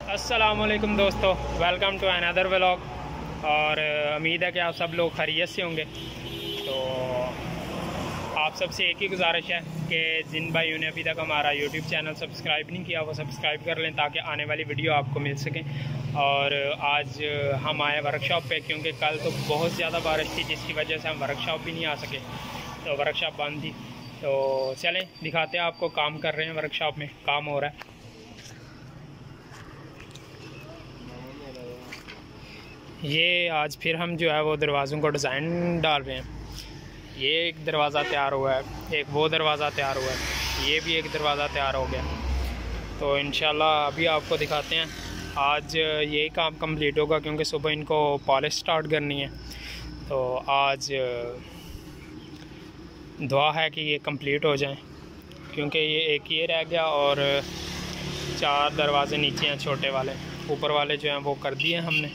अस्सलामुअलैकुम दोस्तों, welcome to another vlog. और उम्मीद है कि आप सब लोग खैरियत से होंगे। तो आप सबसे एक ही गुजारिश है कि जिन भाइयों ने अभी तक हमारा यूट्यूब चैनल सब्सक्राइब नहीं किया वो सब्सक्राइब कर लें ताकि आने वाली वीडियो आपको मिल सकें। और आज हम आए वर्कशॉप पे क्योंकि कल तो बहुत ज़्यादा बारिश थी जिसकी वजह से हम वर्कशॉप भी नहीं आ सके, तो वर्कशॉप बंद थी। तो चलें दिखाते हैं आपको, काम कर रहे हैं वर्कशॉप में, काम हो रहा है। ये आज फिर हम जो है वो दरवाज़ों को डिज़ाइन डाल रहे हैं। ये एक दरवाज़ा तैयार हुआ है, एक वो दरवाज़ा तैयार हुआ है, ये भी एक दरवाज़ा तैयार हो गया। तो इंशाल्लाह अभी आपको दिखाते हैं। आज यही काम कंप्लीट होगा क्योंकि सुबह इनको पॉलिश स्टार्ट करनी है। तो आज दुआ है कि ये कंप्लीट हो जाए क्योंकि ये एक ये रह गया और 4 दरवाज़े नीचे हैं छोटे वाले, ऊपर वाले जो हैं वो कर दिए हमने।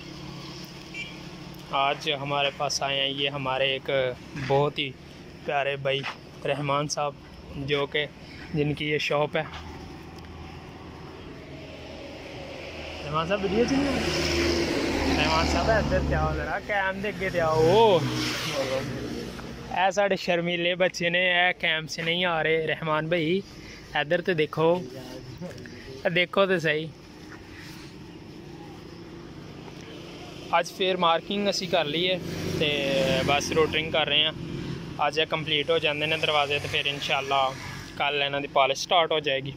आज हमारे पास आए हैं ये हमारे एक बहुत ही प्यारे भाई रहमान साहब, जो कि जिनकी ये शॉप है। रहमान साहब वीडियो चल रही है। रहमान साहब इधर क्या हो रहा, कैम दे अगे आओ। ऐ साढ़े शर्मीले बच्चे ने ऐ कैम से नहीं आ रहे। रहमान भाई इधर तो देखो, देखो तो सही। आज फिर मार्किंग असी कर ली है तो बस रोटरिंग कर रहे हैं। आज ये कंप्लीट हो जाते हैं दरवाजे तो फिर इंशाल्लाह कल इन्हों की पॉलिश स्टार्ट हो जाएगी।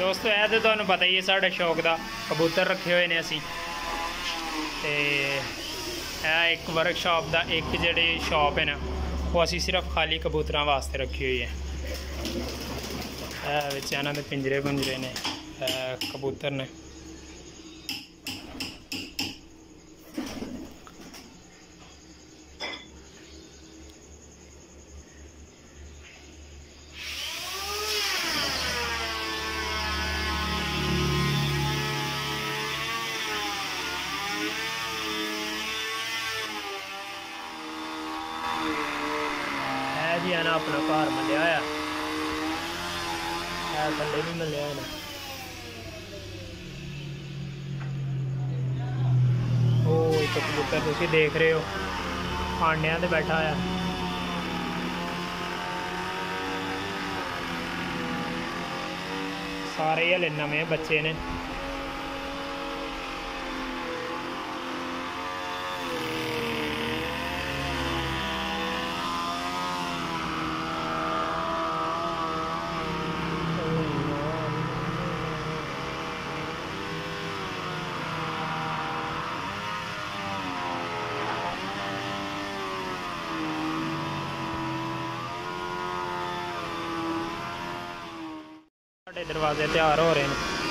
दोस्तों है तो तुहानू पता ही है साढ़े शौक का कबूतर रखे हुए ने असी ते एक वर्कशॉप का एक जी शॉप है ना वो असी सिर्फ खाली कबूतर वास्ते रखी हुई है। इन्होंने पिंजरे पुंजरे ने कबूतर ने। जी है ना अपना घर मलिया है थले भी मलिया है ना। ओ एक कबूतर तुम देख रहे हो आंडिया से बैठा है। सारे हले नवे बच्चे ने। दरवाजे तैयार हो रहे हैं।